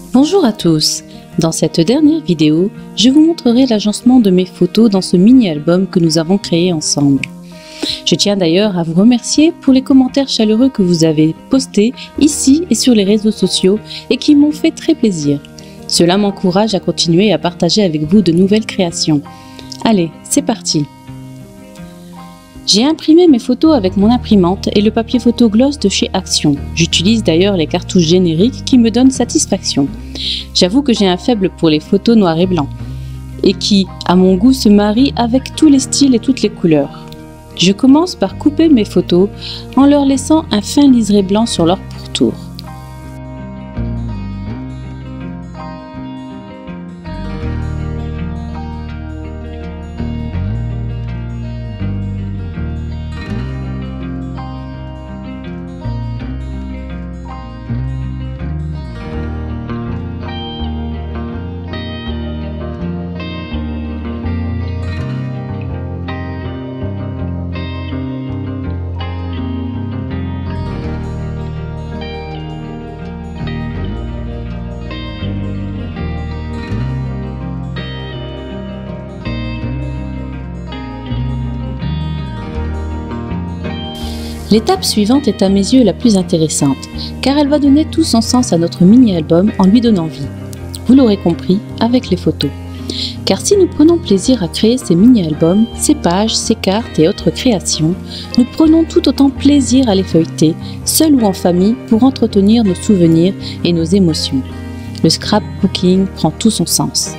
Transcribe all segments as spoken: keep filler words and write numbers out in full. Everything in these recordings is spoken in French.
Bonjour à tous. Dans cette dernière vidéo, je vous montrerai l'agencement de mes photos dans ce mini-album que nous avons créé ensemble. Je tiens d'ailleurs à vous remercier pour les commentaires chaleureux que vous avez postés ici et sur les réseaux sociaux et qui m'ont fait très plaisir. Cela m'encourage à continuer à partager avec vous de nouvelles créations. Allez, c'est parti! J'ai imprimé mes photos avec mon imprimante et le papier photo gloss de chez Action. J'utilise d'ailleurs les cartouches génériques qui me donnent satisfaction. J'avoue que j'ai un faible pour les photos noir et blanc et qui, à mon goût, se marient avec tous les styles et toutes les couleurs. Je commence par couper mes photos en leur laissant un fin liseré blanc sur leur pourtour. L'étape suivante est à mes yeux la plus intéressante, car elle va donner tout son sens à notre mini-album en lui donnant vie. Vous l'aurez compris, avec les photos. Car si nous prenons plaisir à créer ces mini-albums, ces pages, ces cartes et autres créations, nous prenons tout autant plaisir à les feuilleter, seuls ou en famille, pour entretenir nos souvenirs et nos émotions. Le scrapbooking prend tout son sens.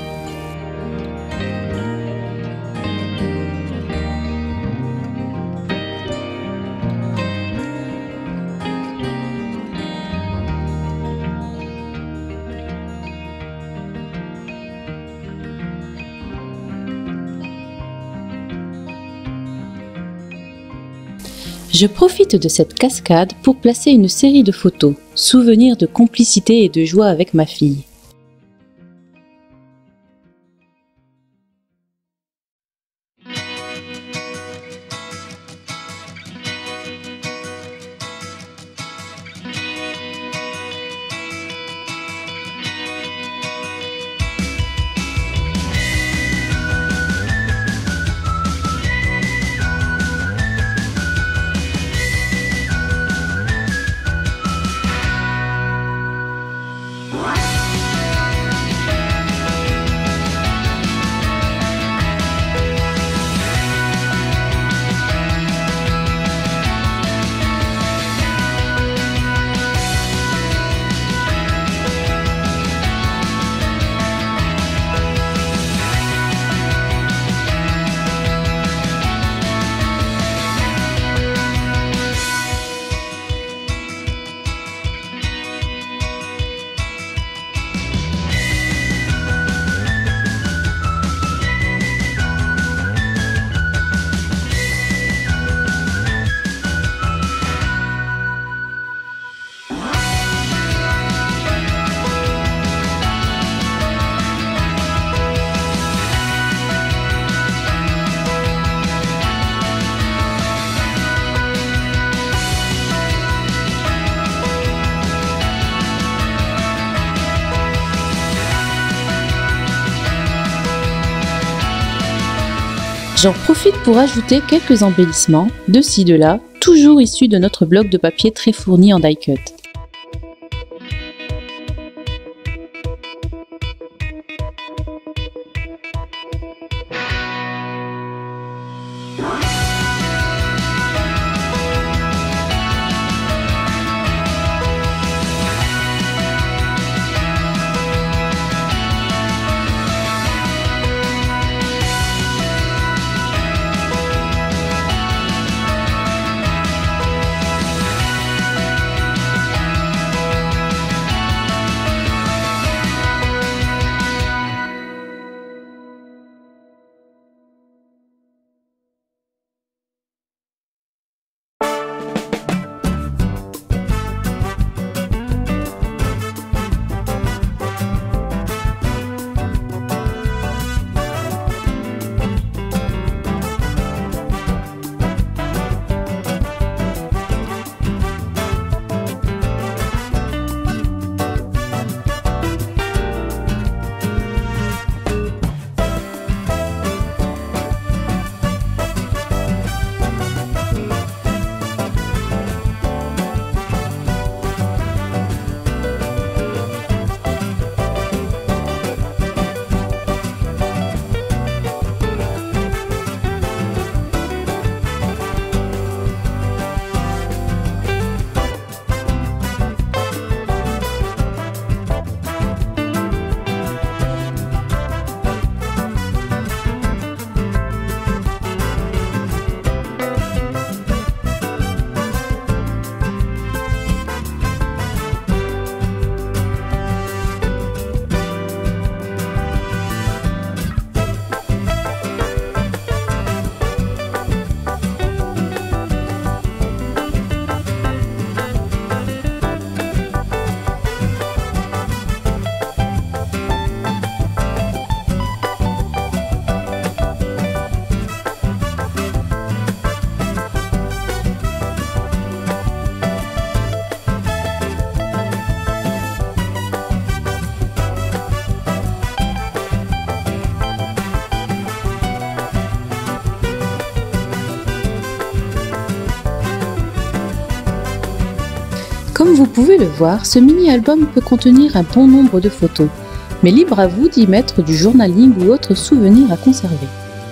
Je profite de cette cascade pour placer une série de photos, souvenirs de complicité et de joie avec ma fille. J'en profite pour ajouter quelques embellissements, de ci de là, toujours issus de notre bloc de papier très fourni en die cut. vous pouvez le voir, ce mini-album peut contenir un bon nombre de photos, mais libre à vous d'y mettre du journaling ou autres souvenirs à conserver.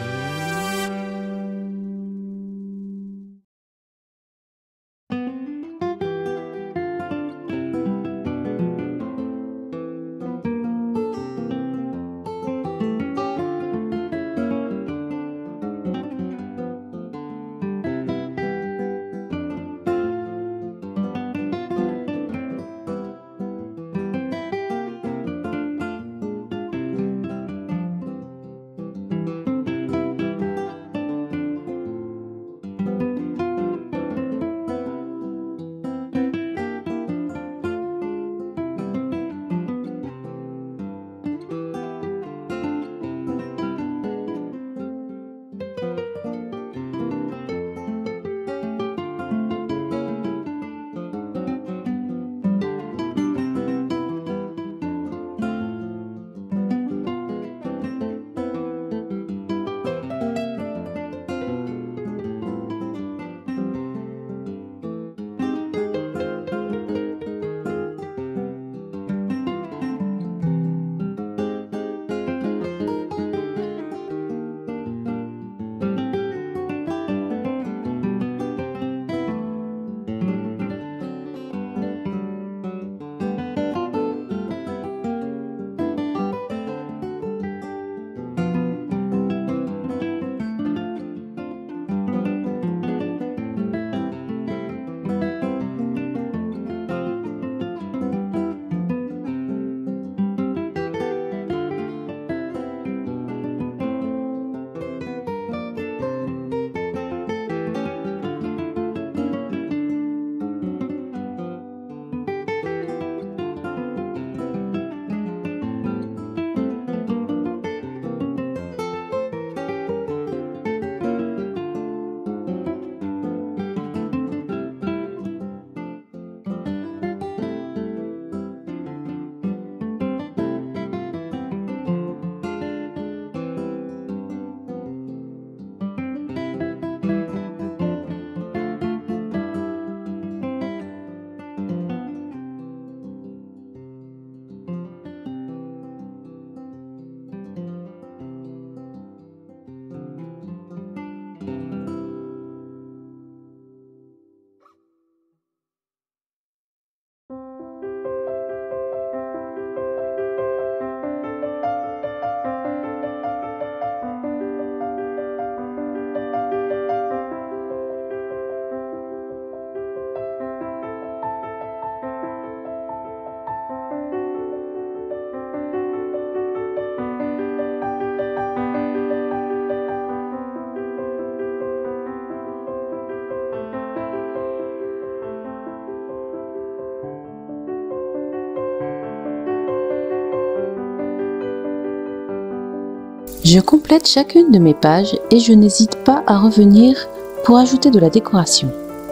Je complète chacune de mes pages et je n'hésite pas à revenir pour ajouter de la décoration.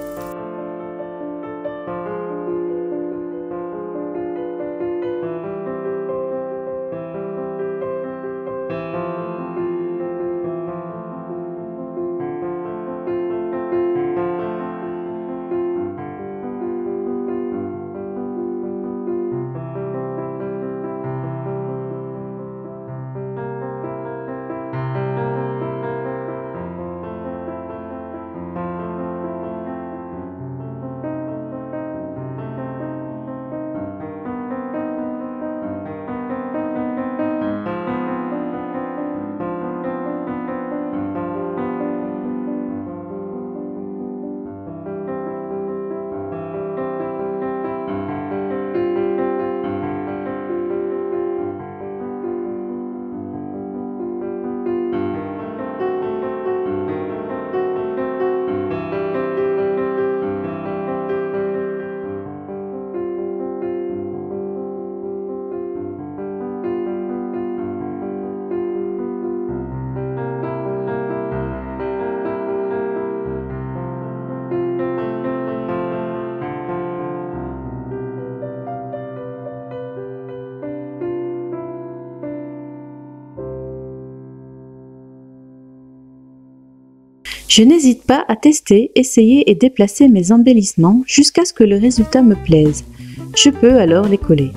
Je n'hésite pas à tester, essayer et déplacer mes embellissements jusqu'à ce que le résultat me plaise. Je peux alors les coller.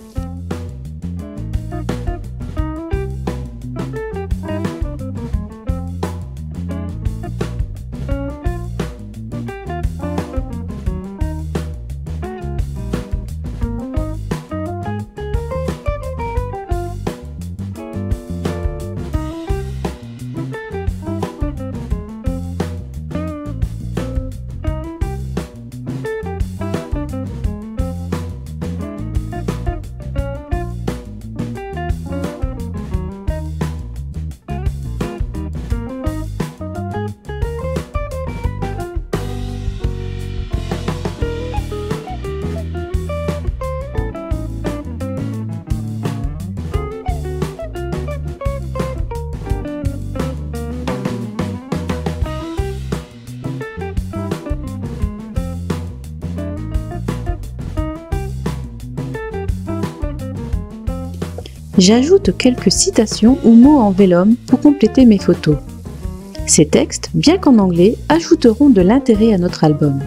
J'ajoute quelques citations ou mots en vellum pour compléter mes photos. Ces textes, bien qu'en anglais, ajouteront de l'intérêt à notre album.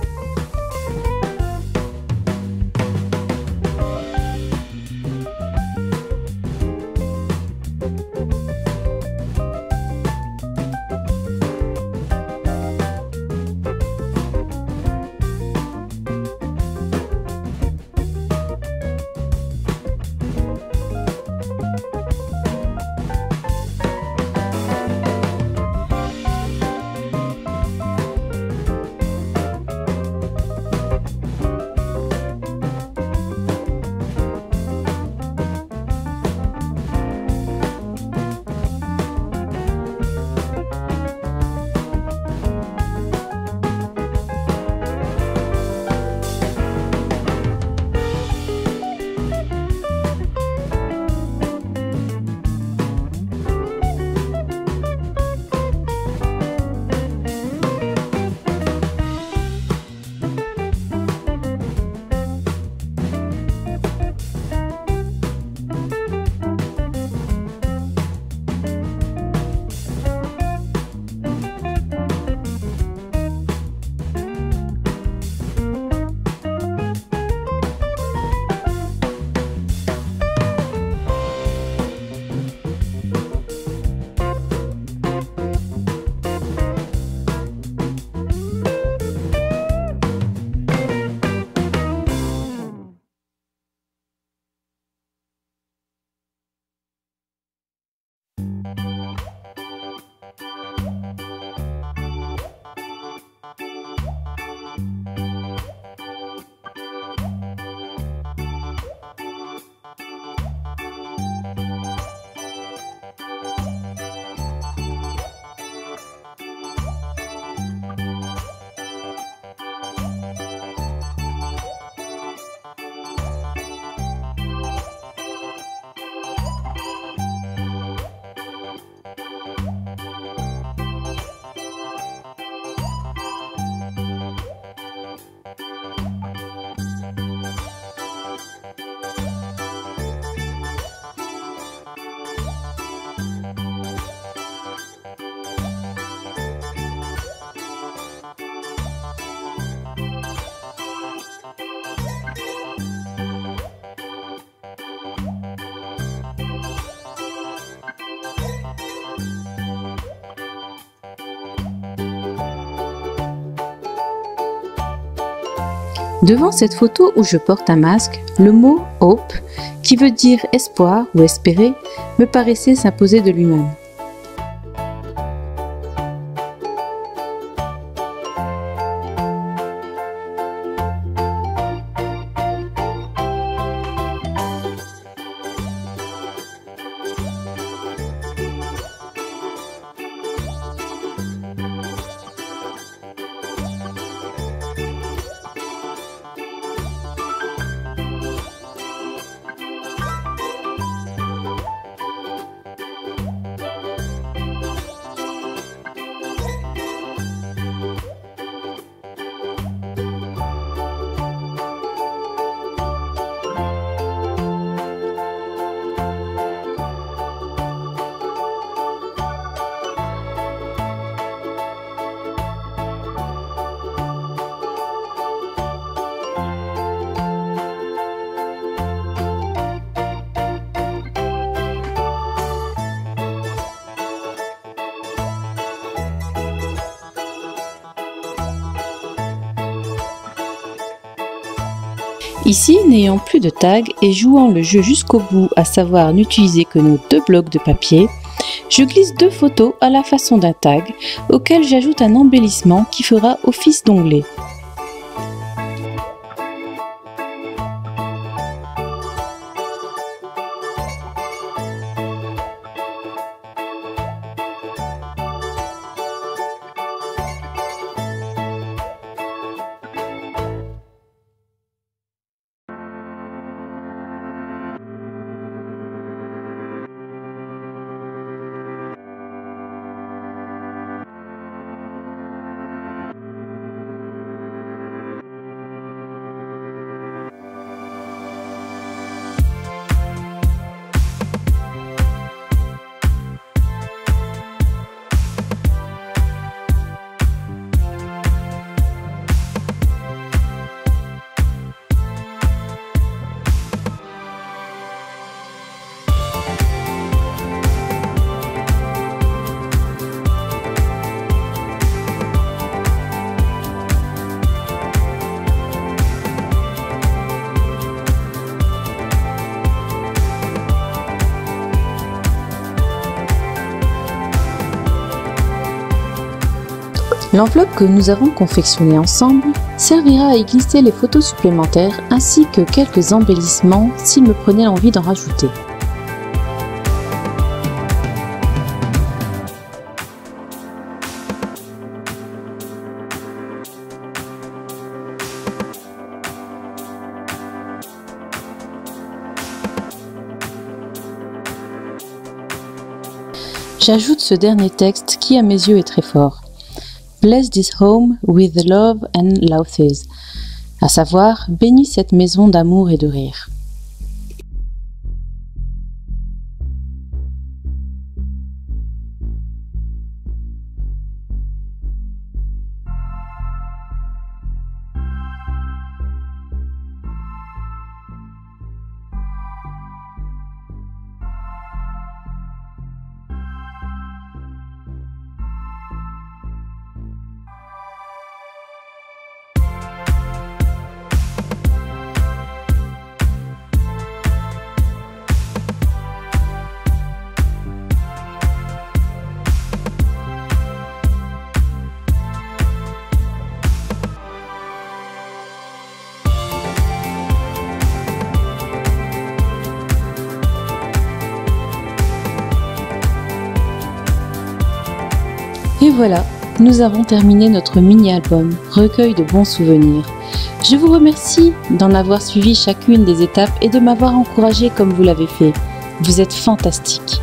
Devant cette photo où je porte un masque, le mot « hope », qui veut dire « espoir » ou « espérer », me paraissait s'imposer de lui-même. Ici, n'ayant plus de tag et jouant le jeu jusqu'au bout, à savoir n'utiliser que nos deux blocs de papier, je glisse deux photos à la façon d'un tag, auquel j'ajoute un embellissement qui fera office d'onglet. L'enveloppe que nous avons confectionnée ensemble servira à y glisser les photos supplémentaires ainsi que quelques embellissements s'il me prenait l'envie d'en rajouter. J'ajoute ce dernier texte qui à mes yeux est très fort. Bless this home with love and laughs, à savoir, bénis cette maison d'amour et de rire. Et voilà, nous avons terminé notre mini-album, recueil de bons souvenirs. Je vous remercie d'en avoir suivi chacune des étapes et de m'avoir encouragé comme vous l'avez fait. Vous êtes fantastiques.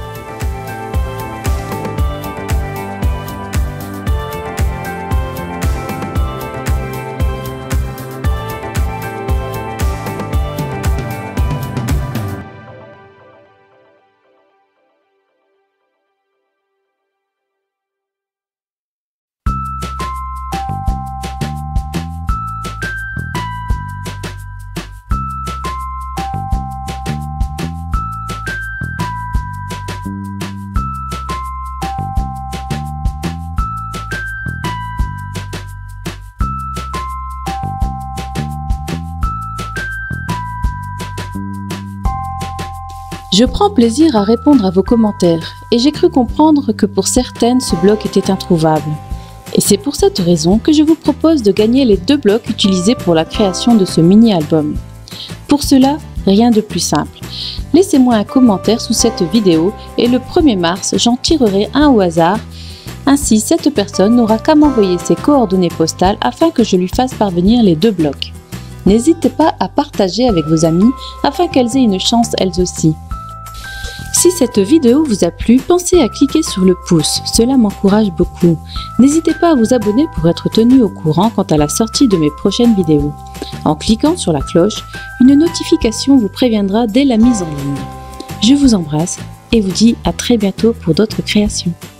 Je prends plaisir à répondre à vos commentaires et j'ai cru comprendre que pour certaines, ce bloc était introuvable. Et c'est pour cette raison que je vous propose de gagner les deux blocs utilisés pour la création de ce mini-album. Pour cela, rien de plus simple. Laissez-moi un commentaire sous cette vidéo et le premier mars, j'en tirerai un au hasard. Ainsi, cette personne n'aura qu'à m'envoyer ses coordonnées postales afin que je lui fasse parvenir les deux blocs. N'hésitez pas à partager avec vos amis afin qu'elles aient une chance elles aussi. Si cette vidéo vous a plu, pensez à cliquer sur le pouce, cela m'encourage beaucoup. N'hésitez pas à vous abonner pour être tenu au courant quant à la sortie de mes prochaines vidéos. En cliquant sur la cloche, une notification vous préviendra dès la mise en ligne. Je vous embrasse et vous dis à très bientôt pour d'autres créations.